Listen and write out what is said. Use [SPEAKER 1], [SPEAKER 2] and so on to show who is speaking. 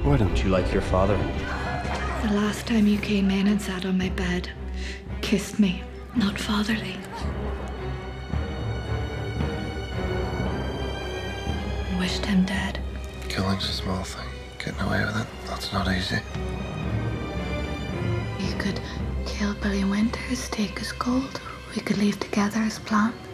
[SPEAKER 1] Why don't you like your father?
[SPEAKER 2] The last time you came in and sat on my bed, kissed me, not fatherly. Wished him dead.
[SPEAKER 3] Killing's a small thing. Getting away with it, that's not easy.
[SPEAKER 2] You could kill Billy Winters, take his gold. We could leave together as planned.